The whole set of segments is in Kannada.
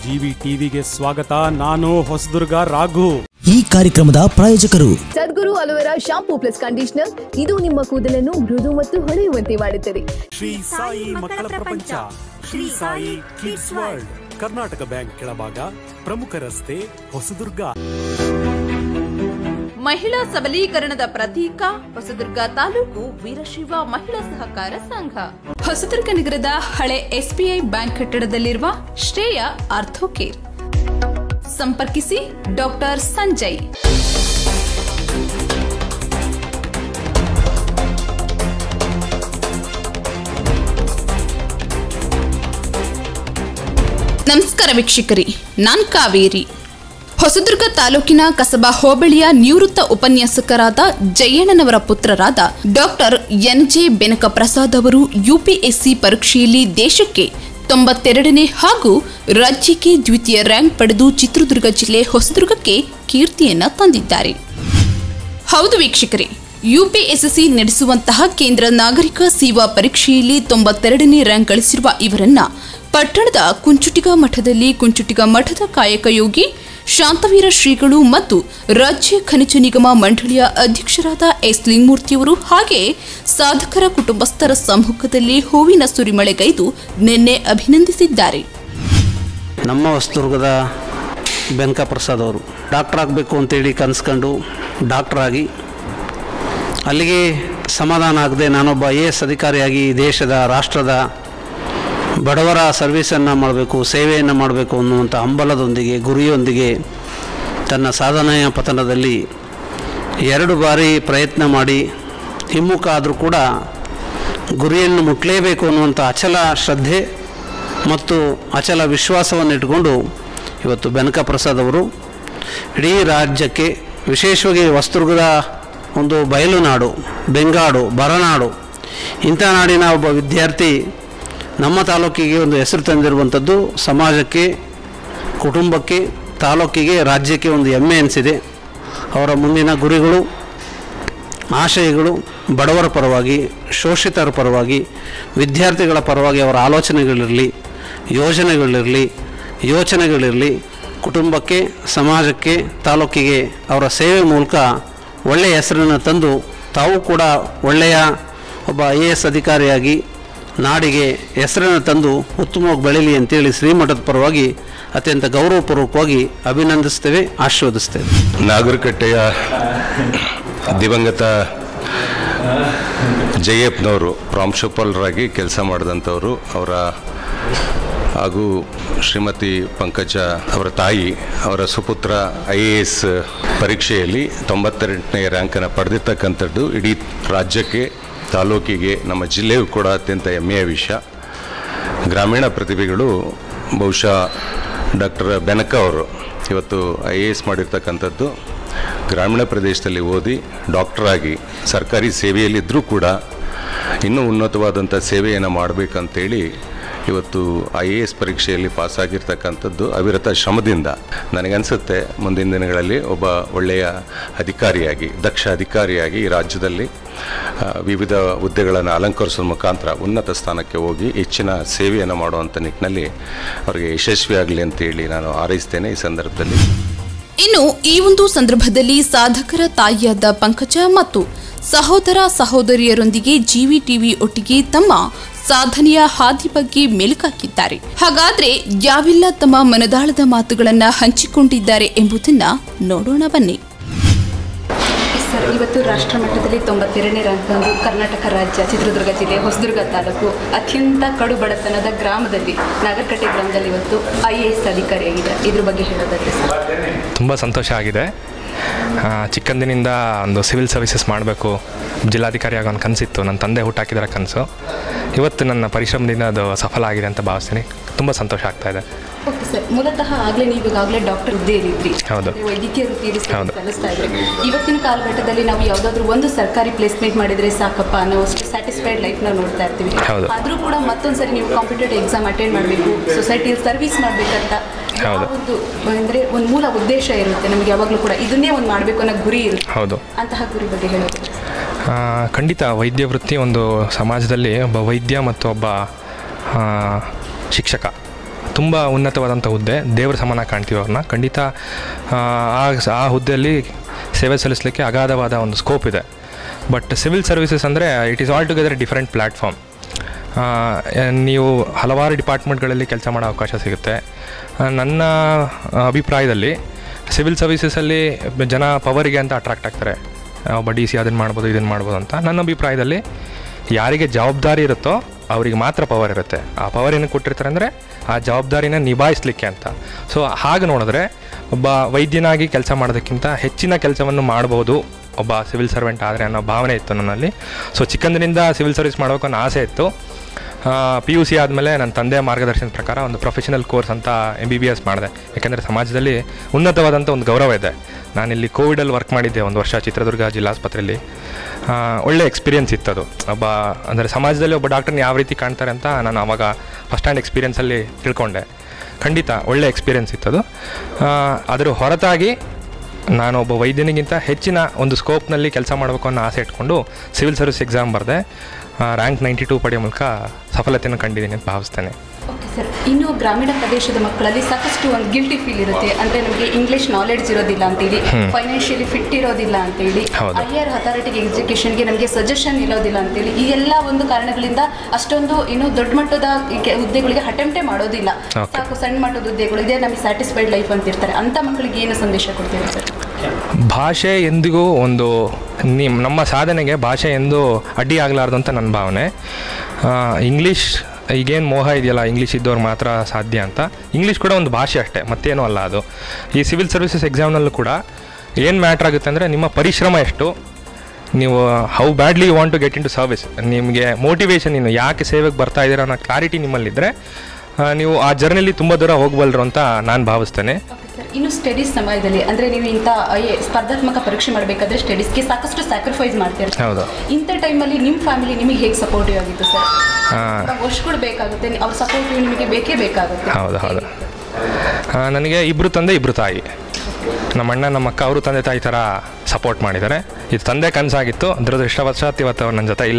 ಜಿವಿ ಟಿವಿಗೆ ಸ್ವಾಗತ. ನಾನು ಹೊಸದುರ್ಗ ರಾಘು. ಈ ಕಾರ್ಯಕ್ರಮದ ಪ್ರಾಯೋಜಕರು Sadguru aloe vera shampoo plus conditioner. ಇದು ನಿಮ್ಮ ಕೂದಲನ್ನು ಮೃದು ಮತ್ತು ಹೊಳೆಯುವಂತೆ ಮಾಡುತ್ತದೆ. ಶ್ರೀ ಸಾಯಿ ಮಕ್ಕಳ ಪ್ರಪಂಚ, Shri Sai kids world, Karnataka bank ಕೆಳಭಾಗ, ಪ್ರಮುಖ ರಸ್ತೆ, ಹೊಸದುರ್ಗ. ಮಹಿಳಾ ಸಬಲೀಕರಣದ ಪ್ರತೀಕ ಹೊಸದುರ್ಗ ತಾಲೂಕು ವೀರಶೈವ ಮಹಿಳಾ ಸಹಕಾರ ಸಂಘ. ಹೊಸದುರ್ಗ ನಗರದ ಹಳೆ ಎಸ್ಬಿಐ ಬ್ಯಾಂಕ್ ಕಟ್ಟಡದಲ್ಲಿರುವ ಶ್ರೇಯ ಆರ್ಥೋಕೇರ್. ಸಂಪರ್ಕಿಸಿ ಡಾಕ್ಟರ್ ಸಂಜಯ್. ನಮಸ್ಕಾರ ವೀಕ್ಷಕರಿ, ನಾನ್ ಕಾವೇರಿ. ಹೊಸದುರ್ಗ ತಾಲೂಕಿನ ಕಸಬಾ ಹೋಬಳಿಯ ನಿವೃತ್ತ ಉಪನ್ಯಾಸಕರಾದ ಜಯಣ್ಣನವರ ಪುತ್ರರಾದ ಡಾಕ್ಟರ್ ಎನ್.ಜೆ. ಬೆನಕ ಪ್ರಸಾದ್ ಅವರು ಯುಪಿಎಸ್ಸಿ ಪರೀಕ್ಷೆಯಲ್ಲಿ ದೇಶಕ್ಕೆ 92ನೇ ಹಾಗೂ ರಾಜ್ಯಕ್ಕೆ ದ್ವಿತೀಯ ರ್ಯಾಂಕ್ ಪಡೆದು ಚಿತ್ರದುರ್ಗ ಜಿಲ್ಲೆ ಹೊಸದುರ್ಗಕ್ಕೆ ಕೀರ್ತಿಯನ್ನ ತಂದಿದ್ದಾರೆ. ಹೌದು ವೀಕ್ಷಕರೇ, ಯುಪಿಎಸ್ಸಿ ನಡೆಸುವಂತಹ ಕೇಂದ್ರ ನಾಗರಿಕ ಸೇವಾ ಪರೀಕ್ಷೆಯಲ್ಲಿ 92ನೇ ರ್ಯಾಂಕ್ ಗಳಿಸಿರುವ ಇವರನ್ನ ಪಟ್ಟಣದ ಕುಂಚುಟಿಗ ಮಠದಲ್ಲಿ ಕುಂಚುಟಿಗ ಮಠದ ಕಾಯಕ ಯೋಗಿ ಶಾಂತವೀರ ಶ್ರೀಗಳು ಮತ್ತು ರಾಜ್ಯ ಖನಿಜ ನಿಗಮ ಮಂಡಳಿಯ ಅಧ್ಯಕ್ಷರಾದ ಎಸ್ ಲಿಂಗಮೂರ್ತಿಯವರು ಹಾಗೆ ಸಾಧಕರ ಕುಟುಂಬಸ್ಥರ ಸಮ್ಮುಖದಲ್ಲಿ ಹೂವಿನ ಸುರಿಮಳೆಗೈದು ನಿನ್ನೆ ಅಭಿನಂದಿಸಿದ್ದಾರೆ. ನಮ್ಮ ಹೊಸದುರ್ಗದ ಬೆನಕ ಪ್ರಸಾದ್ ಅವರು ಡಾಕ್ಟರ್ ಆಗಬೇಕು ಅಂತೇಳಿ ಕನಸ್ಕೊಂಡು ಡಾಕ್ಟರ್ ಆಗಿ ಅಲ್ಲಿಗೆ ಸಮಾಧಾನ ಆಗದೆ ನಾನೊಬ್ಬ IAS ಅಧಿಕಾರಿಯಾಗಿ ದೇಶದ ರಾಷ್ಟ್ರದ ಬಡವರ ಸರ್ವಿಸನ್ನು ಮಾಡಬೇಕು, ಸೇವೆಯನ್ನು ಮಾಡಬೇಕು ಅನ್ನುವಂಥ ಹಂಬಲದೊಂದಿಗೆ ಗುರಿಯೊಂದಿಗೆ ತನ್ನ ಸಾಧನೆಯ ಪತನದಲ್ಲಿ 2 ಬಾರಿ ಪ್ರಯತ್ನ ಮಾಡಿ ಹಿಮ್ಮುಖ ಆದರೂ ಕೂಡ ಗುರಿಯನ್ನು ಮುಟ್ಟಲೇಬೇಕು ಅನ್ನುವಂಥ ಅಚಲ ಶ್ರದ್ಧೆ ಮತ್ತು ಅಚಲ ವಿಶ್ವಾಸವನ್ನು ಇಟ್ಟುಕೊಂಡು ಇವತ್ತು ಬೆನಕ ಪ್ರಸಾದ್ ಅವರು ಇಡೀ ರಾಜ್ಯಕ್ಕೆ, ವಿಶೇಷವಾಗಿ ಹೊಸದುರ್ಗದ ಒಂದು ಬಯಲು ನಾಡು, ಬೆಂಗಾಡು, ಬರನಾಡು, ಇಂಥ ನಾಡಿನ ಒಬ್ಬ ವಿದ್ಯಾರ್ಥಿ ನಮ್ಮ ತಾಲೂಕಿಗೆ ಒಂದು ಹೆಸರು ತಂದಿರುವಂಥದ್ದು ಸಮಾಜಕ್ಕೆ, ಕುಟುಂಬಕ್ಕೆ, ತಾಲೂಕಿಗೆ, ರಾಜ್ಯಕ್ಕೆ ಒಂದು ಹೆಮ್ಮೆ ಎನಿಸಿದೆ. ಅವರ ಮುಂದಿನ ಗುರಿಗಳು, ಆಶಯಗಳು ಬಡವರ ಪರವಾಗಿ, ಶೋಷಿತರ ಪರವಾಗಿ, ವಿದ್ಯಾರ್ಥಿಗಳ ಪರವಾಗಿ ಅವರ ಆಲೋಚನೆಗಳಿರಲಿ, ಯೋಚನೆಗಳಿರಲಿ, ಕುಟುಂಬಕ್ಕೆ, ಸಮಾಜಕ್ಕೆ, ತಾಲೂಕಿಗೆ ಅವರ ಸೇವೆ ಮೂಲಕ ಒಳ್ಳೆಯ ಹೆಸರನ್ನು ತಂದು ತಾವು ಕೂಡ ಒಳ್ಳೆಯ ಒಬ್ಬ IAS ಅಧಿಕಾರಿಯಾಗಿ ನಾಡಿಗೆ ಹೆಸರನ್ನು ತಂದು ಉತ್ತಮವಾಗಿ ಬೆಳೀಲಿ ಅಂತೇಳಿ ಶ್ರೀಮಠದ ಪರವಾಗಿ ಅತ್ಯಂತ ಗೌರವಪೂರ್ವಕವಾಗಿ ಅಭಿನಂದಿಸ್ತೇವೆ, ಆಶೀರ್ವದಿಸ್ತೇವೆ. ನಾಗರಕಟ್ಟೆಯ ದಿವಂಗತ ಜಯಪ್ಪನವರು ಪ್ರಾಂಶುಪಾಲರಾಗಿ ಕೆಲಸ ಮಾಡಿದಂಥವರು, ಅವರ ಹಾಗೂ ಶ್ರೀಮತಿ ಪಂಕಜ ಅವರ ತಾಯಿ, ಅವರ ಸುಪುತ್ರ IAS ಪರೀಕ್ಷೆಯಲ್ಲಿ 92ನೇ ರ್ಯಾಂಕನ್ನು ಪಡೆದಿರ್ತಕ್ಕಂಥದ್ದು ಇಡೀ ರಾಜ್ಯಕ್ಕೆ, ತಾಲೂಕಿಗೆ, ನಮ್ಮ ಜಿಲ್ಲೆಯೂ ಕೂಡ ಅತ್ಯಂತ ಹೆಮ್ಮೆಯ ವಿಷಯ. ಗ್ರಾಮೀಣ ಪ್ರತಿಭೆಗಳು ಬಹುಶಃ ಡಾಕ್ಟರ್ ಬೆನಕ ಅವರು ಇವತ್ತು IAS ಮಾಡಿರ್ತಕ್ಕಂಥದ್ದು ಗ್ರಾಮೀಣ ಪ್ರದೇಶದಲ್ಲಿ ಓದಿ ಡಾಕ್ಟರಾಗಿ ಸರ್ಕಾರಿ ಸೇವೆಯಲ್ಲಿದ್ದರೂ ಕೂಡ ಇನ್ನೂ ಉನ್ನತವಾದಂಥ ಸೇವೆಯನ್ನು ಮಾಡಬೇಕಂತೇಳಿ ಇವತ್ತು IAS ಪರೀಕ್ಷೆಯಲ್ಲಿ ಪಾಸಾಗಿರ್ತಕ್ಕಂಥದ್ದು ಅವಿರತ ಶ್ರಮದಿಂದ. ನನಗನ್ಸುತ್ತೆ ಮುಂದಿನ ದಿನಗಳಲ್ಲಿ ಒಬ್ಬ ಒಳ್ಳೆಯ ಅಧಿಕಾರಿಯಾಗಿ, ದಕ್ಷ ಅಧಿಕಾರಿಯಾಗಿ ಈ ರಾಜ್ಯದಲ್ಲಿ ವಿವಿಧ ಹುದ್ದೆಗಳನ್ನು ಅಲಂಕರಿಸುವ ಮುಖಾಂತರ ಉನ್ನತ ಸ್ಥಾನಕ್ಕೆ ಹೋಗಿ ಹೆಚ್ಚಿನ ಸೇವೆಯನ್ನು ಮಾಡುವಂಥ ನಿಟ್ಟಿನಲ್ಲಿ ಅವರಿಗೆ ಯಶಸ್ವಿಯಾಗಲಿ ಅಂತೇಳಿ ನಾನು ಹಾರೈಸ್ತೇನೆ ಈ ಸಂದರ್ಭದಲ್ಲಿ. ಇನ್ನು ಈ ಒಂದು ಸಂದರ್ಭದಲ್ಲಿ ಸಾಧಕರ ತಾಯಿಯಾದ ಪಂಕಜ ಮತ್ತು ಸಹೋದರ ಸಹೋದರಿಯರೊಂದಿಗೆ ಜಿವಿ ಟಿವಿ ಒಟ್ಟಿಗೆ ತಮ್ಮ ಸಾಧನೆಯ ಹಾದಿ ಬಗ್ಗೆ ಮೆಲುಕಾಕಿದ್ದಾರೆ. ಹಾಗಾದ್ರೆ ಯಾವೆಲ್ಲ ತಮ್ಮ ಮನದಾಳದ ಮಾತುಗಳನ್ನ ಹಂಚಿಕೊಂಡಿದ್ದಾರೆ ಎಂಬುದನ್ನ ನೋಡೋಣ ಬನ್ನಿ. ಸರ್, ಇವತ್ತು ರಾಷ್ಟ್ರ ಮಟ್ಟದಲ್ಲಿ 92ನೇ ರ್ಯಾಂಕ್ ತಂದು ಕರ್ನಾಟಕ ರಾಜ್ಯ, ಚಿತ್ರದುರ್ಗ ಜಿಲ್ಲೆ, ಹೊಸದುರ್ಗ ತಾಲೂಕು ಅತ್ಯಂತ ಕಡು ಬಡತನದ ಗ್ರಾಮದಲ್ಲಿ, ನಾಗರಕಟ್ಟೆ ಗ್ರಾಮದಲ್ಲಿ ಇವತ್ತು IAS ಅಧಿಕಾರಿಯಾಗಿದೆ. ಇದ್ರ ಬಗ್ಗೆ ಹೇಳೋದಾದ್ರೆ ಸರ್? ತುಂಬ ಸಂತೋಷ ಆಗಿದೆ. ಚಿಕ್ಕಂದಿನಿಂದ ಒಂದು ಸಿವಿಲ್ ಸರ್ವಿಸಸ್ ಮಾಡಬೇಕು, ಜಿಲ್ಲಾಧಿಕಾರಿ ಆಗೋ ಒಂದು ಕನಸಿತ್ತು. ನನ್ನ ತಂದೆ ಹುಟ್ಟಾಕಿದಾರ ಕನಸು. ಇವತ್ತು ನನ್ನ ಪರಿಶ್ರಮದಿಂದ ಅದು ಸಫಲ ಆಗಿದೆ ಅಂತ ಭಾವಿಸ್ತೀನಿ. ತುಂಬ ಸಂತೋಷ ಆಗ್ತಾ ಇದೆ. ಓಕೆ ಸರ್, ಮೂಲತಃ ಆಗಲೇ ನೀವು ಈಗಾಗಲೇ ಡಾಕ್ಟರ್ ಹುದ್ದೆಯಲ್ಲಿದ್ರಿ, ಹೌದು, ವೈದ್ಯಕೀಯ ವೃತ್ತಿಯಲ್ಲಿ ಕಲಿಸ್ತಾ ಇದ್ರಿ. ಇವತ್ತಿನ ಕಾಲಘಟ್ಟದಲ್ಲಿ ನಾವು ಯಾವುದಾದ್ರೂ ಒಂದು ಸರ್ಕಾರಿ ಪ್ಲೇಸ್ಮೆಂಟ್ ಮಾಡಿದರೆ ಸಾಕಪ್ಪ ಅನ್ನೋ ಸ್ಯಾಟಿಸ್ಫೈಡ್ ಲೈಫ್ ನಾವು ನೋಡ್ತಾ ಇರ್ತೀವಿ. ಆದರೂ ಕೂಡ ಮತ್ತೊಂದ್ಸರಿ ನೀವು ಕಾಂಪಿಟೇಟಿವ್ ಎಕ್ಸಾಮ್ ಅಟೆಂಡ್ ಮಾಡಬೇಕು, ಸೊಸೈಟಿಯಲ್ಲಿ ಸರ್ವಿಸ್ ಮಾಡಬೇಕಂತ ಒಂದು ಅಂದರೆ ಒಂದು ಮೂಲ ಉದ್ದೇಶ ಇರುತ್ತೆ ನಮಗೆ ಯಾವಾಗಲೂ ಕೂಡ. ಇದನ್ನೇ ಒಂದು ಮಾಡಬೇಕು ಅನ್ನೋ ಗುರಿ ಇರುತ್ತೆ. ಹೌದು, ಅಂತಹ ಗುರಿ ಬಗ್ಗೆ ಹೇಳೋದು? ಖಂಡಿತ ವೈದ್ಯ ವೃತ್ತಿ ಒಂದು ಸಮಾಜದಲ್ಲಿ ಒಬ್ಬ ವೈದ್ಯ ಮತ್ತು ಒಬ್ಬ ಶಿಕ್ಷಕ ತುಂಬ ಉನ್ನತವಾದಂಥ ಹುದ್ದೆ, ದೇವರ ಸಮಾನ ಕಾಣ್ತೀವಿ ಅವ್ರನ್ನ. ಖಂಡಿತ ಆ ಹುದ್ದೆಯಲ್ಲಿ ಸೇವೆ ಸಲ್ಲಿಸಲಿಕ್ಕೆ ಅಗಾಧವಾದ ಒಂದು ಸ್ಕೋಪ್ ಇದೆ. ಬಟ್ ಸಿವಿಲ್ ಸರ್ವಿಸಸ್ ಅಂದರೆ it is altogether different platform. ನೀವು ಹಲವಾರು ಡಿಪಾರ್ಟ್ಮೆಂಟ್ಗಳಲ್ಲಿ ಕೆಲಸ ಮಾಡೋ ಅವಕಾಶ ಸಿಗುತ್ತೆ. ನನ್ನ ಅಭಿಪ್ರಾಯದಲ್ಲಿ ಸಿವಿಲ್ ಸರ್ವಿಸಸಲ್ಲಿ ಜನ ಪವರಿಗೆ ಅಂತ ಅಟ್ರಾಕ್ಟ್ ಆಗ್ತಾರೆ. ಒಬ್ಬ ಡಿ ಸಿ ಅದನ್ನು ಮಾಡ್ಬೋದು, ಇದನ್ನು ಮಾಡ್ಬೋದು ಅಂತ. ನನ್ನ ಅಭಿಪ್ರಾಯದಲ್ಲಿ ಯಾರಿಗೆ ಜವಾಬ್ದಾರಿ ಇರುತ್ತೋ ಅವರಿಗೆ ಮಾತ್ರ ಪವರ್ ಇರುತ್ತೆ. ಆ ಪವರ್ ಏನಕ್ಕೆ ಕೊಟ್ಟಿರ್ತಾರೆ ಅಂದರೆ ಆ ಜವಾಬ್ದಾರಿನ ನಿಭಾಯಿಸಲಿಕ್ಕೆ ಅಂತ. ಸೊ ಹಾಗೆ ನೋಡಿದ್ರೆ ಒಬ್ಬ ವೈದ್ಯನಾಗಿ ಕೆಲಸ ಮಾಡೋದಕ್ಕಿಂತ ಹೆಚ್ಚಿನ ಕೆಲಸವನ್ನು ಮಾಡ್ಬೋದು ಒಬ್ಬ ಸಿವಿಲ್ ಸರ್ವೆಂಟ್ ಆದರೆ ಅನ್ನೋ ಭಾವನೆ ಇತ್ತು ನನ್ನಲ್ಲಿ. ಸೊ ಚಿಕ್ಕಂದಿನಿಂದ ಸಿವಿಲ್ ಸರ್ವಿಸ್ ಮಾಡೋಕೆ ಅನ್ನೋ ಆಸೆ ಇತ್ತು. PUC ಆದಮೇಲೆ ನನ್ನ ತಂದೆಯ ಮಾರ್ಗದರ್ಶನದ ಪ್ರಕಾರ ಒಂದು ಪ್ರೊಫೆಷನಲ್ ಕೋರ್ಸ್ ಅಂತ MBBS ಮಾಡಿದೆ. ಯಾಕೆಂದರೆ ಸಮಾಜದಲ್ಲಿ ಉನ್ನತವಾದಂಥ ಒಂದು ಗೌರವ ಇದೆ. ನಾನಿಲ್ಲಿ ಕೋವಿಡಲ್ಲಿ ವರ್ಕ್ ಮಾಡಿದ್ದೆ 1 ವರ್ಷ ಚಿತ್ರದುರ್ಗ ಜಿಲ್ಲಾಸ್ಪತ್ರೆಯಲ್ಲಿ. ಒಳ್ಳೆ ಎಕ್ಸ್ಪೀರಿಯೆನ್ಸ್ ಇತ್ತದು. ಅಂದರೆ ಸಮಾಜದಲ್ಲಿ ಒಬ್ಬ ಡಾಕ್ಟರ್ನ ಯಾವ ರೀತಿ ಕಾಣ್ತಾರೆ ಅಂತ ನಾನು ಆವಾಗ ಫಸ್ಟ್ ಹ್ಯಾಂಡ್ ಎಕ್ಸ್ಪೀರಿಯೆನ್ಸಲ್ಲಿ ತಿಳ್ಕೊಂಡೆ. ಖಂಡಿತ ಒಳ್ಳೆ ಎಕ್ಸ್ಪೀರಿಯೆನ್ಸ್ ಇತ್ತದು. ಅದರ ಹೊರತಾಗಿ ನಾನು ಒಬ್ಬ ವೈದ್ಯನಿಗಿಂತ ಹೆಚ್ಚಿನ ಒಂದು ಸ್ಕೋಪ್ನಲ್ಲಿ ಕೆಲಸ ಮಾಡಬೇಕು ಅನ್ನೋ ಆಸೆ ಇಟ್ಕೊಂಡು ಸಿವಿಲ್ ಸರ್ವಿಸ್ ಎಕ್ಸಾಮ್ ಬರೆದೆ. ರ್ಯಾಂಕ್ 92 ಪಡೆಯೋ ಮೂಲಕ ಸಫಲತೆಯನ್ನು ಕಂಡಿದ್ದೀನಿ ಅಂತ ಭಾವಿಸ್ತೇನೆ. ಓಕೆ ಸರ್, ಇನ್ನು ಗ್ರಾಮೀಣ ಪ್ರದೇಶದ ಮಕ್ಕಳಲ್ಲಿ ಸಾಕಷ್ಟು ಒಂದು ಗಿಲ್ಟಿ ಫೀಲ್ ಇರುತ್ತೆ. ಅಂದರೆ ನಮಗೆ ಇಂಗ್ಲೀಷ್ ನಾಲೆಡ್ಜ್ ಇರೋದಿಲ್ಲ ಅಂತೇಳಿ, ಫೈನಾನ್ಷಿಯಲಿ ಫಿಟ್ ಇರೋದಿಲ್ಲ ಅಂತೇಳಿ, ಹೈಯರ್ ಅಥಾರಿಟಿ ಎಜುಕೇಷನ್ಗೆ ನಮಗೆ ಸಜೆಷನ್ ಇರೋದಿಲ್ಲ ಅಂತೇಳಿ, ಈ ಎಲ್ಲ ಒಂದು ಕಾರಣಗಳಿಂದ ಅಷ್ಟೊಂದು ಇನ್ನೂ ದೊಡ್ಡ ಮಟ್ಟದ ಹುದ್ದೆಗಳಿಗೆ ಅಟೆಂಪ್ಟೇ ಮಾಡೋದಿಲ್ಲ. ಸಾಕು ಸಣ್ಣ ಮಟ್ಟದ ಹುದ್ದೆಗಳು ಇದೆ, ನಮಗೆ ಸ್ಯಾಟಿಸ್ಫೈಡ್ ಲೈಫ್ ಅಂತಿರ್ತಾರೆ. ಅಂಥ ಮಕ್ಕಳಿಗೆ ಏನು ಸಂದೇಶ ಕೊಡ್ತೀವಿ ಸರ್? ಭಾಷೆ ಎಂದಿಗೂ ಒಂದು ನಮ್ಮ ಸಾಧನೆಗೆ ಭಾಷೆ ಎಂದು ಅಡ್ಡಿ ಆಗಲಾರ್ದು ಅಂತ ನನ್ನ ಭಾವನೆ. ಇಂಗ್ಲೀಷ್ ಈಗೇನು ಮೋಹ ಇದೆಯಲ್ಲ, ಇಂಗ್ಲೀಷ್ ಇದ್ದವ್ರು ಮಾತ್ರ ಸಾಧ್ಯ ಅಂತ. ಇಂಗ್ಲೀಷ್ ಕೂಡ ಒಂದು ಭಾಷೆ ಅಷ್ಟೇ, ಮತ್ತೇನೂ ಅಲ್ಲ ಅದು. ಈ ಸಿವಿಲ್ ಸರ್ವಿಸಸ್ ಎಕ್ಸಾಮ್ನಲ್ಲೂ ಕೂಡ ಏನು ಮ್ಯಾಟ್ರ್ ಆಗುತ್ತೆ ಅಂದರೆ ನಿಮ್ಮ ಪರಿಶ್ರಮ ಎಷ್ಟು, ನೀವು how badly you want to get into service, ನಿಮಗೆ ಮೋಟಿವೇಶನ್, ನೀನು ಯಾಕೆ ಸೇವೆಗೆ ಬರ್ತಾ ಇದ್ದೀರ ಅನ್ನೋ ಕ್ಲಾರಿಟಿ ನಿಮ್ಮಲ್ಲಿದ್ದರೆ ನೀವು ಆ ಜರ್ನಿಲಿ ತುಂಬ ದೂರ ಹೋಗಬಲ್ಲರು ಅಂತ ನಾನು ಭಾವಿಸ್ತೇನೆ. ಇನ್ನು ಸ್ಟಡೀಸ್ ಸಮಯದಲ್ಲಿ ಅಂದರೆ ನೀವು ಇಂಥ ಸ್ಪರ್ಧಾತ್ಮಕ ಪರೀಕ್ಷೆ ಮಾಡಬೇಕಾದ್ರೆ ಸ್ಟಡೀಸ್ಗೆ ಸಾಕಷ್ಟು ಸ್ಯಾಕ್ರಿಫೈಸ್ ಮಾಡ್ತೀರ. ಹೌದು. ಇಂಥ ಟೈಮಲ್ಲಿ ನಿಮ್ಮ ಫ್ಯಾಮಿಲಿ ನಿಮಗೆ ಹೇಗೆ ಸಪೋರ್ಟಿವ್ ಆಗಿತ್ತು ಸರ್? ವರ್ಷಗಳು ಬೇಕಾಗುತ್ತೆ, ಅವ್ರ ಸಪೋರ್ಟಿವ್ ನಿಮಗೆ ಬೇಕೇ ಬೇಕಾಗುತ್ತೆ. ಹೌದು. ನನಗೆ 2 ತಂದೆ 2 ತಾಯಿ. ನಮ್ಮ ಅಣ್ಣ ನಮ್ಮ ಅಕ್ಕ ಅವರು ತಂದೆ ತಾಯಿ ಥರ ಸಪೋರ್ಟ್ ಮಾಡಿದ್ದಾರೆ. ಇದು ತಂದೆ ಕನಸಾಗಿತ್ತು, ದುರದೃಷ್ಟವಶಾತ್ ಇವತ್ತು ಅವ್ರು ನನ್ನ ಜೊತೆ ಇಲ್ಲ.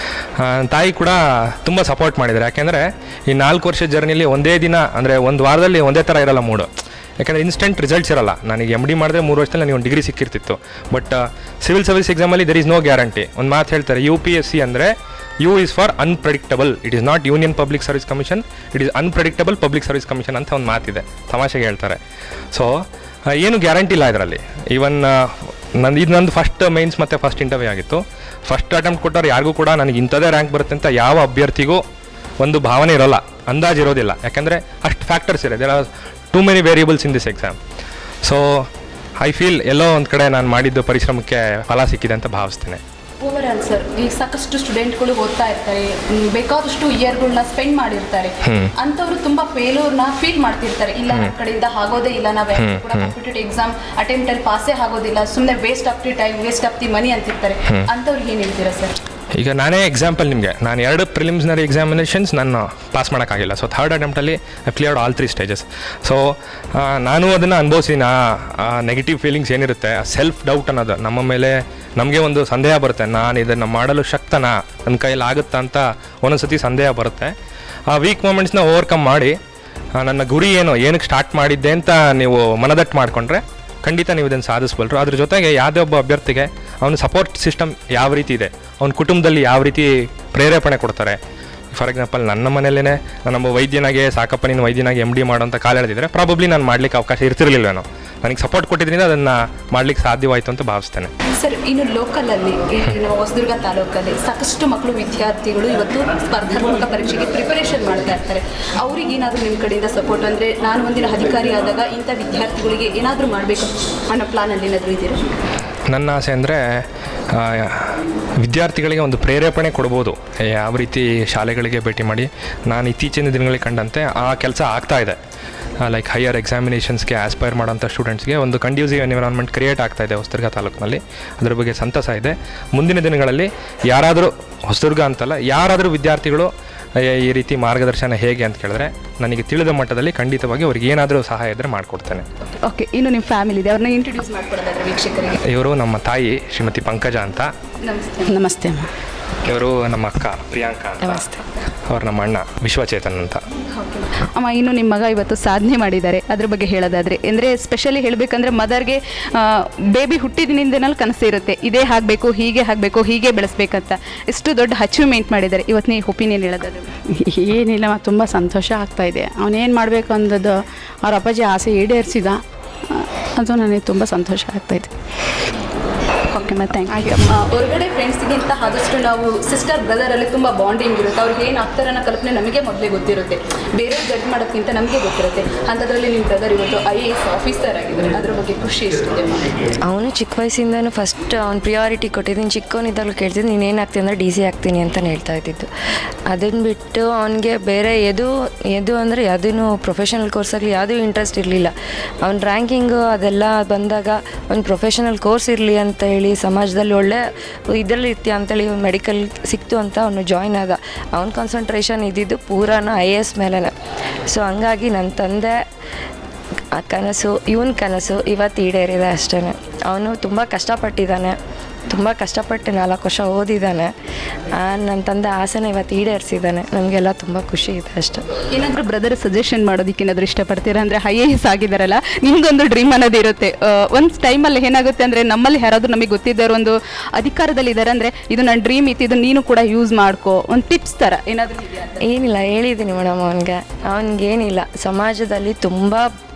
ತಾಯಿ ಕೂಡ ತುಂಬ ಸಪೋರ್ಟ್ ಮಾಡಿದ್ದಾರೆ. ಯಾಕೆಂದರೆ ಈ 4 ವರ್ಷದ ಜರ್ನಿಲಿ ಒಂದೇ ದಿನ ಅಂದರೆ ಒಂದು ವಾರದಲ್ಲಿ ಒಂದೇ ಥರ ಇರೋಲ್ಲ ಮೂಡು. ಯಾಕೆಂದರೆ ಇನ್ಸ್ಟೆಂಟ್ ರಿಸಲ್ಟ್ಸ್ ಇರೋಲ್ಲ. ನನಗೆ MD ಮಾಡಿದ್ರೆ 3 ವರ್ಷದಲ್ಲಿ ನನಗೆ ಒಂದು ಡಿಗ್ರಿ ಸಿಕ್ಕಿರ್ತಿತ್ತು. ಬಟ್ ಸಿವಿಲ್ ಸರ್ವಿಸ್ ಎಕ್ಸಾಮಲ್ಲಿ ದರ್ ಈಸ್ ನೋ ಗ್ಯಾರಂಟಿ. ಒಂದು ಮಾತು ಹೇಳ್ತಾರೆ, UPSC ಅಂದರೆ U is for unpredictable, it is not Union Public service Commission, it is unpredictable public service commission ಅಂತ ಒಂದು ಮಾತಿದೆ, ತಮಾಷೆಗೆ ಹೇಳ್ತಾರೆ. ಸೊ ಏನು ಗ್ಯಾರಂಟಿ ಇಲ್ಲ ಇದರಲ್ಲಿ. ಈವನ್ ನಂದು ಫಸ್ಟ್ ಮೈನ್ಸ್ ಮತ್ತು ಫಸ್ಟ್ ಇಂಟರ್ವ್ಯೂ ಆಗಿತ್ತು. ಫಸ್ಟ್ ಅಟೆಂಪ್ಟ್ ಕೊಟ್ಟವ್ರು ಯಾರಿಗೂ ಕೂಡ ನನಗೆ ಇಂಥದೇ ರ್ಯಾಂಕ್ ಬರುತ್ತೆ ಅಂತ ಯಾವ ಅಭ್ಯರ್ಥಿಗೂ ಒಂದು ಭಾವನೆ ಇರೋಲ್ಲ, ಅಂದಾಜು ಇರೋದಿಲ್ಲ. ಯಾಕೆಂದರೆ ಅಷ್ಟು ಫ್ಯಾಕ್ಟರ್ಸ್ ಇದೆ. There are too many variables in this exam. So I feel ಎಲ್ಲೋ ಒಂದು ಕಡೆ ನಾನು ಮಾಡಿದ್ದು ಪರಿಶ್ರಮಕ್ಕೆ ಫಲ ಸಿಕ್ಕಿದೆ ಅಂತ ಭಾವಿಸ್ತೇನೆ. ಓವರಾಲ್ ಸರ್, ಈಗ ಸಾಕಷ್ಟು ಸ್ಟೂಡೆಂಟ್ಗಳು ಓದ್ತಾ ಇರ್ತಾರೆ, ಬೇಕಾದಷ್ಟು ಇಯರ್ಗಳನ್ನ ಸ್ಪೆಂಡ್ ಮಾಡಿರ್ತಾರೆ. ಅಂಥವ್ರು ತುಂಬ ಫೇಲ್ಯೂರ್ನ ಫೀಲ್ ಮಾಡ್ತಿರ್ತಾರೆ. ಇಲ್ಲ ನನ್ನ ಕಡೆಯಿಂದ ಆಗೋದೇ ಇಲ್ಲ, ನಾವು ಕೂಡ ಕಾಂಪಿಟೇಟಿವ್ ಎಕ್ಸಾಮ್ ಅಟೆಂಪ್ಟ್ ಅಲ್ಲಿ ಪಾಸೇ ಆಗೋದಿಲ್ಲ, ಸುಮ್ಮನೆ waste of the time, waste of the money ಅಂತಿರ್ತಾರೆ. ಅಂಥವ್ರಿಗೆ ಏನು ಹೇಳ್ತೀರಾ ಸರ್? ಈಗ ನಾನೇ ಎಕ್ಸಾಂಪಲ್ ನಿಮಗೆ, ನಾನು 2 ಪ್ರಿಲಿಮ್ಸ್ನರಿ ಎಕ್ಸಾಮಿನೇಷನ್ಸ್ ನಾನು ಪಾಸ್ ಮಾಡೋಕ್ಕಾಗಿಲ್ಲ. ಸೊ 3rd ಅಟೆಂಪ್ಟಲ್ಲಿ I cleared all 3 stages. So ನಾನು ಅದನ್ನು ಅನುಭವಿಸಿನ ನೆಗೆಟಿವ್ ಫೀಲಿಂಗ್ಸ್ ಏನಿರುತ್ತೆ, ಆ ಸೆಲ್ಫ್ ಡೌಟ್ ಅನ್ನೋದು ನಮ್ಮ ಮೇಲೆ ನಮಗೆ ಒಂದು ಸಂದೇಹ ಬರುತ್ತೆ. ನಾನು ಇದನ್ನು ಮಾಡಲು ಶಕ್ತನಾ, ನನ್ನ ಕೈಯಲ್ಲಿ ಆಗುತ್ತಾ ಅಂತ ಒಂದೊಂದ್ಸತಿ ಸಂದೇಹ ಬರುತ್ತೆ. ಆ ವೀಕ್ ಮೂಮೆಂಟ್ಸ್ನ ಓವರ್ಕಮ್ ಮಾಡಿ ನನ್ನ ಗುರಿ ಏನಕ್ಕೆ ಸ್ಟಾರ್ಟ್ ಮಾಡಿದ್ದೆ ಅಂತ ನೀವು ಮನದಟ್ಟು ಮಾಡಿಕೊಂಡ್ರೆ ಖಂಡಿತ ನೀವು ಇದನ್ನು ಸಾಧಿಸ್ಬಲ್ರು. ಅದ್ರ ಜೊತೆಗೆ ಯಾವುದೇ ಒಬ್ಬ ಅಭ್ಯರ್ಥಿಗೆ ಅವನ ಸಪೋರ್ಟ್ ಸಿಸ್ಟಮ್ ಯಾವ ರೀತಿ ಇದೆ, ಅವನ ಕುಟುಂಬದಲ್ಲಿ ಯಾವ ರೀತಿ ಪ್ರೇರೇಪಣೆ ಕೊಡ್ತಾರೆ. ಫಾರ್ ಎಕ್ಸಾಂಪಲ್ ನನ್ನ ಮನೆಯಲ್ಲೇ ನಮ್ಮ ವೈದ್ಯನಾಗೆ ಸಾಕಪ್ಪ ನೀನು ವೈದ್ಯನಾಗಿ MD ಮಾಡೋಂಥ ಕಾಲ ಹೇಳಿದ್ರೆ ಪ್ರಾಬಬ್ಲಿ ನಾನು ಮಾಡಲಿಕ್ಕೆ ಅವಕಾಶ ಇರ್ತಿರ್ಲಿಲ್ವೇನೋ. ನನಗೆ ಸಪೋರ್ಟ್ ಕೊಟ್ಟಿದ್ದರಿಂದ ಅದನ್ನು ಮಾಡಲಿಕ್ಕೆ ಸಾಧ್ಯವಾಯಿತು ಅಂತ ಭಾವಿಸ್ತೇನೆ. ಸರ್, ಇನ್ನು ಲೋಕಲಲ್ಲಿ ಹೊಸದುರ್ಗ ತಾಲೂಕಲ್ಲಿ ಸಾಕಷ್ಟು ಮಕ್ಕಳು ವಿದ್ಯಾರ್ಥಿಗಳು ಇವತ್ತು ಸ್ಪರ್ಧಾತ್ಮಕ ಪರೀಕ್ಷೆಗೆ ಪ್ರಿಪರೇಷನ್ ಮಾಡ್ತಾ ಇರ್ತಾರೆ. ಅವ್ರಿಗೆ ಏನಾದರೂ ನಿಮ್ಮ ಕಡೆಯಿಂದ ಸಪೋರ್ಟ್ ಅಂದರೆ ನಾನು ಒಂದಿನ ಅಧಿಕಾರಿ ಆದಾಗ ಇಂಥ ವಿದ್ಯಾರ್ಥಿಗಳಿಗೆ ಏನಾದರೂ ಮಾಡಬೇಕು ಅನ್ನೋ ಪ್ಲಾನಲ್ಲಿ ಏನಾದರೂ ಇದೆಯಾ? ನನ್ನ ಆಸೆ ಅಂದರೆ ವಿದ್ಯಾರ್ಥಿಗಳಿಗೆ ಒಂದು ಪ್ರೇರೇಪಣೆ ಕೊಡ್ಬೋದು. ಯಾವ ರೀತಿ ಶಾಲೆಗಳಿಗೆ ಭೇಟಿ ಮಾಡಿ ನಾನು ಇತ್ತೀಚಿನ ದಿನಗಳಿಗೆ ಕಂಡಂತೆ ಆ ಕೆಲಸ ಆಗ್ತಾಯಿದೆ. ಲೈಕ್ ಹೈಯರ್ ಎಕ್ಸಾಮಿನೇಷನ್ಸ್ಗೆ ಆಸ್ಪೈರ್ ಮಾಡೋಂಥ ಸ್ಟೂಡೆಂಟ್ಸ್ಗೆ ಒಂದು ಕಂಡ್ಯೂಸಿವ್ ಎನ್ವಿರಾನ್ಮೆಂಟ್ ಕ್ರಿಯೇಟ್ ಆಗ್ತಾಯಿದೆ ಹೊಸದುರ್ಗ ತಾಲೂಕಿನಲ್ಲಿ. ಅದರ ಬಗ್ಗೆ ಸಂತಸ ಇದೆ. ಮುಂದಿನ ದಿನಗಳಲ್ಲಿ ಯಾರಾದರೂ ಹೊಸದುರ್ಗ ಅಂತಲ್ಲ, ಯಾರಾದರೂ ವಿದ್ಯಾರ್ಥಿಗಳು ಈ ರೀತಿ ಮಾರ್ಗದರ್ಶನ ಹೇಗೆ ಅಂತ ಕೇಳಿದ್ರೆ ನನಗೆ ತಿಳಿದ ಮಟ್ಟದಲ್ಲಿ ಖಂಡಿತವಾಗಿ ಅವ್ರಿಗೆ ಏನಾದರೂ ಸಹಾಯ ಇದ್ದರೆ ಮಾಡಿಕೊಡ್ತೇನೆ. ಓಕೆ, ಇನ್ನು ನಿಮ್ಮ ಫ್ಯಾಮಿಲಿ ಇದೆ, ಅವ್ರನ್ನ ಇಂಟ್ರೊಡ್ಯೂಸ್ ಮಾಡ್ಕೊಡೋದಾದ್ರೆ ವೀಕ್ಷಕರಿಗೆ. ಇವರು ನಮ್ಮ ತಾಯಿ ಶ್ರೀಮತಿ ಪಂಕಜ ಅಂತ. ನಮಸ್ತೆ. ನಮಸ್ತೆ ಅಮ್ಮ. ಇವರು ನಮ್ಮ ಅಕ್ಕ ಪ್ರಿಯಾಂಕಾ ಅಂತ. ನಮಸ್ತೆ. ಅವ್ರು ನಮ್ಮ ಅಣ್ಣ ವಿಶ್ವಚೇತನ್ ಅಂತ. ಅಮ್ಮ, ಇನ್ನು ನಿಮ್ಮ ಮಗ ಇವತ್ತು ಸಾಧನೆ ಮಾಡಿದ್ದಾರೆ, ಅದ್ರ ಬಗ್ಗೆ ಹೇಳೋದಾದರೆ ಅಂದರೆ ಸ್ಪೆಷಲಿ ಹೇಳಬೇಕಂದ್ರೆ ಮದರ್ಗೆ ಬೇಬಿ ಹುಟ್ಟಿದಿನಿಂದನಲ್ಲಿ ಕನಸಿರುತ್ತೆ, ಇದೇ ಆಗಬೇಕು, ಹೀಗೆ ಆಗಬೇಕು, ಹೀಗೆ ಬೆಳೆಸ್ಬೇಕಂತ. ಎಷ್ಟು ದೊಡ್ಡ ಅಚೀವ್ಮೆಂಟ್ ಮಾಡಿದ್ದಾರೆ. ಇವತ್ತು ನೀವು ಒಪಿನಿಯನ್ ಹೇಳೋದಾದ್ರೆ? ಏನಿಲ್ಲ, ತುಂಬ ಸಂತೋಷ ಆಗ್ತಾಯಿದೆ. ಅವನೇನು ಮಾಡಬೇಕು ಅಂದದ್ದು ಅವ್ರ ಅಪ್ಪಾಜಿ ಆಸೆ ಈಡೇರಿಸಿದ, ಅದು ನನಗೆ ತುಂಬ ಸಂತೋಷ ಆಗ್ತಾಯಿದೆ. Okay ma'am, thank you. ಹೊರಗಡೆ ಫ್ರೆಂಡ್ಸ್ಗಿಂತ ಆದಷ್ಟು ನಾವು ಸಿಸ್ಟರ್ ಬ್ರದರಲ್ಲಿ ತುಂಬ ಬಾಂಡಿಂಗ್ ಇರುತ್ತೆ. ಅವ್ರಿಗೆ ಏನು ಆಗ್ತಾರೆ ಅನ್ನೋ ಕಲ್ಪನೆ ನಮಗೆ ಮೊದಲೇ ಗೊತ್ತಿರುತ್ತೆ, ಬೇರೆ ಜಡ್ಜ್ ಮಾಡೋದಕ್ಕಿಂತ ನಮಗೆ ಗೊತ್ತಿರುತ್ತೆ. ಅಂಥದ್ರಲ್ಲಿ ನಿಮ್ಮ ಬ್ರದರ್ ಇವತ್ತು IAS ಆಫೀಸರ್ ಆಗಿದ್ದಾರೆ, ಅದ್ರ ಬಗ್ಗೆ ಖುಷಿ ಎಷ್ಟಿದೆ? ಅವನು ಚಿಕ್ಕ ವಯಸ್ಸಿಂದನೂ ಫಸ್ಟ್ ಅವ್ನು ಪ್ರಿಯಾರಿಟಿ ಕೊಟ್ಟಿದ್ದೀನಿ. ಚಿಕ್ಕವನಿದ್ದಾಗಲೂ ಕೇಳ್ತಿದ್ದು ನೀನು ಏನಾಗ್ತೀನಿ ಅಂದರೆ DC ಆಗ್ತೀನಿ ಅಂತಲೇ ಹೇಳ್ತಾ ಇದ್ದಿದ್ದು. ಅದನ್ನು ಬಿಟ್ಟು ಅವನಿಗೆ ಬೇರೆ ಎದು ಅಂದರೆ ಯಾವುದೂ ಪ್ರೊಫೆಷನಲ್ ಕೋರ್ಸಾಗಲಿ ಯಾವುದೂ ಇಂಟ್ರೆಸ್ಟ್ ಇರಲಿಲ್ಲ. ಅವ್ನ ರ್ಯಾಂಕಿಂಗು ಅದೆಲ್ಲ ಬಂದಾಗ ಒಂದು ಪ್ರೊಫೆಷನಲ್ ಕೋರ್ಸ್ ಇರಲಿ ಅಂತ ಹೇಳಿ ಸಮಾಜದಲ್ಲಿ ಒಳ್ಳೆ ಇದರಲ್ಲಿ ಇರ್ತೀಯ ಅಂತೇಳಿ ಮೆಡಿಕಲ್ ಸಿಕ್ತು ಅಂತ ಅವನು ಜಾಯ್ನ್ ಆದ. ಅವನ ಕಾನ್ಸಂಟ್ರೇಷನ್ ಇದ್ದಿದ್ದು ಪೂರಾನ IAS ಮೇಲೇ. ಸೊ ಹಂಗಾಗಿ ನನ್ನ ತಂದೆ ಕನಸು, ಇವನ ಕನಸು ಇವತ್ತು ಈಡೇರಿದೆ ಅಷ್ಟೇ. ಅವನು ತುಂಬ ಕಷ್ಟಪಟ್ಟಿದ್ದಾನೆ, ತುಂಬ ಕಷ್ಟಪಟ್ಟು 4 ವರ್ಷ ಓದಿದ್ದಾನೆ. ನನ್ನ ತಂದೆ ಆಸೆನ ಇವತ್ತು ಈಡೇರಿಸಿದ್ದಾನೆ. ನಮಗೆಲ್ಲ ತುಂಬ ಖುಷಿ ಇದೆ ಅಷ್ಟೇ. ಏನಾದರೂ ಬ್ರದರ್ ಸಜೆಷನ್ ಮಾಡೋದಕ್ಕೆ ಏನಾದರೂ ಇಷ್ಟಪಡ್ತೀರಾ? ಅಂದರೆ IAS ಆಗಿದ್ದಾರಲ್ಲ, ನಿಮಗೊಂದು ಡ್ರೀಮ್ ಅನ್ನೋದು ಇರುತ್ತೆ. ಒಂದು ಟೈಮಲ್ಲಿ ಏನಾಗುತ್ತೆ ಅಂದರೆ ನಮ್ಮಲ್ಲಿ ಯಾರಾದರೂ ನಮಗೆ ಗೊತ್ತಿದ್ದವರು ಒಂದು ಅಧಿಕಾರದಲ್ಲಿ ಇದ್ದಾರೆ ಅಂದರೆ ಇದು ನನ್ನ ಡ್ರೀಮ್ ಇತ್ತು, ಇದು ನೀನು ಕೂಡ ಯೂಸ್ ಮಾಡ್ಕೋ, ಒಂದು ಟಿಪ್ಸ್ ಥರ ಏನಾದರೂ ಇದೆಯಾ? ಏನಿಲ್ಲ, ಹೇಳಿದ್ದೀನಿ ಮೇಡಮ್ ಅವನಿಗೇನಿಲ್ಲ. ಸಮಾಜದಲ್ಲಿ ತುಂಬ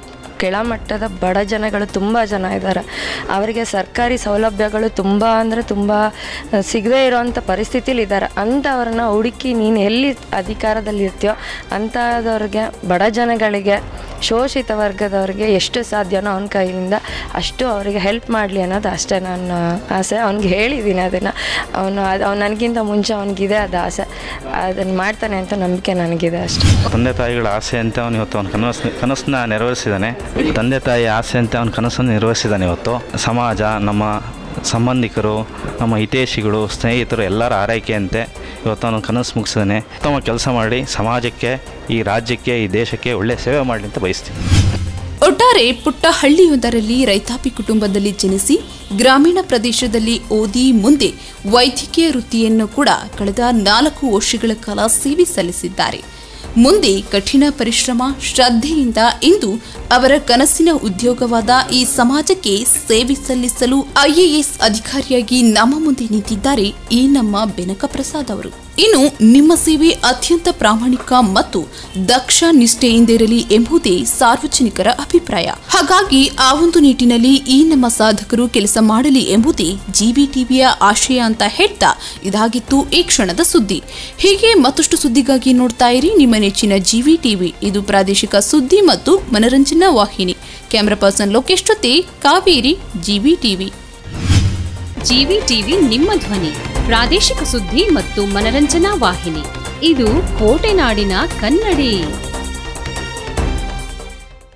ಕೆಳಮಟ್ಟದ ಬಡ ಜನಗಳು ತುಂಬ ಜನ ಇದ್ದಾರೆ. ಅವರಿಗೆ ಸರ್ಕಾರಿ ಸೌಲಭ್ಯಗಳು ತುಂಬ ಅಂದರೆ ತುಂಬ ಸಿಗದೇ ಇರೋವಂಥ ಪರಿಸ್ಥಿತಿಲಿ ಇದ್ದಾರೆ. ಅಂಥವ್ರನ್ನ ಹುಡುಕಿ ನೀನು ಎಲ್ಲಿ ಅಧಿಕಾರದಲ್ಲಿ ಇರ್ತೀಯೋ ಅಂಥದವ್ರಿಗೆ, ಬಡ ಜನಗಳಿಗೆ, ಶೋಷಿತ ವರ್ಗದವ್ರಿಗೆ ಎಷ್ಟು ಸಾಧ್ಯನೋ ಅವನ ಕೈಯಿಂದ ಅಷ್ಟು ಅವರಿಗೆ ಹೆಲ್ಪ್ ಮಾಡಲಿ ಅನ್ನೋದು ಅಷ್ಟೇ ನನ್ನ ಆಸೆ. ಅವ್ನಿಗೆ ಹೇಳಿದ್ದೀನಿ ಅದನ್ನು. ಅವನು ನನಗಿಂತ ಮುಂಚೆ ಅವನಿಗಿದೆ ಅದು ಆಸೆ, ಅದನ್ನು ಮಾಡ್ತಾನೆ ಅಂತ ನಂಬಿಕೆ ನನಗಿದೆ ಅಷ್ಟೇ. ತಂದೆ ತಾಯಿಗಳ ಆಸೆ ಅಂತ ಅವನು ಇವತ್ತು ಅವನ ಕನಸನ್ನ ನೆರವೇರಿಸಿದ್ದಾನೆ. ತಂದೆ ತಾಯಿ ಆಸೆ ಅಂತ ಅವನ ಕನಸನ್ನು ನಿರ್ವಹಿಸಿದ್ದಾನೆ. ಇವತ್ತು ಸಮಾಜ, ನಮ್ಮ ಸಂಬಂಧಿಕರು, ನಮ್ಮ ಹಿತೈಷಿಗಳು, ಸ್ನೇಹಿತರು ಎಲ್ಲರ ಆರೈಕೆಯಂತೆ ಇವತ್ತು ಅವನು ಕನಸು ಮುಗಿಸಿದ್ದಾನೆ. ಉತ್ತಮ ಕೆಲಸ ಮಾಡಿ ಸಮಾಜಕ್ಕೆ, ಈ ರಾಜ್ಯಕ್ಕೆ, ಈ ದೇಶಕ್ಕೆ ಒಳ್ಳೆಯ ಸೇವೆ ಮಾಡಲಿ ಅಂತ ಬಯಸ್ತೀನಿ. ಒಟ್ಟಾರೆ ಪುಟ್ಟ ಹಳ್ಳಿಯೊಂದರಲ್ಲಿ ರೈತಾಪಿ ಕುಟುಂಬದಲ್ಲಿ ಜನಿಸಿ ಗ್ರಾಮೀಣ ಪ್ರದೇಶದಲ್ಲಿ ಓದಿ ಮುಂದೆ ವೈದ್ಯಕೀಯ ವೃತ್ತಿಯನ್ನು ಕೂಡ ಕಳೆದ 4 ವರ್ಷಗಳ ಕಾಲ ಸೇವೆ ಸಲ್ಲಿಸಿದ್ದಾರೆ. ಮುಂದೆ ಕಠಿಣ ಪರಿಶ್ರಮ, ಶ್ರದ್ಧೆಯಿಂದ ಇಂದು ಅವರ ಕನಸಿನ ಉದ್ಯೋಗವಾದ ಈ ಸಮಾಜಕ್ಕೆ ಸೇವೆ ಸಲ್ಲಿಸಲು IAS ಅಧಿಕಾರಿಯಾಗಿ ನಮ್ಮ ಮುಂದೆ ನಿಂತಿದ್ದಾರೆ ಈ ನಮ್ಮ ಬೆನಕ ಪ್ರಸಾದ್ ಅವರು. ಇನ್ನು ನಿಮ್ಮ ಸೇವೆ ಅತ್ಯಂತ ಪ್ರಾಮಾಣಿಕ ಮತ್ತು ದಕ್ಷ ನಿಷ್ಠೆಯಿಂದಿರಲಿ ಎಂಬುದೇ ಸಾರ್ವಜನಿಕರ ಅಭಿಪ್ರಾಯ. ಹಾಗಾಗಿ ಆ ಒಂದು ನಿಟ್ಟಿನಲ್ಲಿ ಈ ನಮ್ಮ ಸಾಧಕರು ಕೆಲಸ ಮಾಡಲಿ ಎಂಬುದೇ GVTVಯ ಆಶಯ ಅಂತ ಹೇಳ್ತಾ ಇದಾಗಿತ್ತು ಈ ಕ್ಷಣದ ಸುದ್ದಿ. ಹೀಗೆ ಮತ್ತಷ್ಟು ಸುದ್ದಿಗಾಗಿ ನೋಡ್ತಾ ಇರಿ ನಿಮ್ಮ ನೆಚ್ಚಿನ GVTV. ಇದು ಪ್ರಾದೇಶಿಕ ಸುದ್ದಿ ಮತ್ತು ಮನರಂಜನಾ ವಾಹಿನಿ. ಕ್ಯಾಮರಾ ಪರ್ಸನ್ ಲೋಕೇಶ್ ಜೊತೆ ಕಾವೇರಿ, GVTV. GVTV ನಿಮ್ಮ ಧ್ವನಿ, ಪ್ರಾದೇಶಿಕ ಸುದ್ದಿ ಮತ್ತು ಮನರಂಜನಾ ವಾಹಿನಿ. ಇದು ಕೋಟೆನಾಡಿನ ಕನ್ನಡಿ.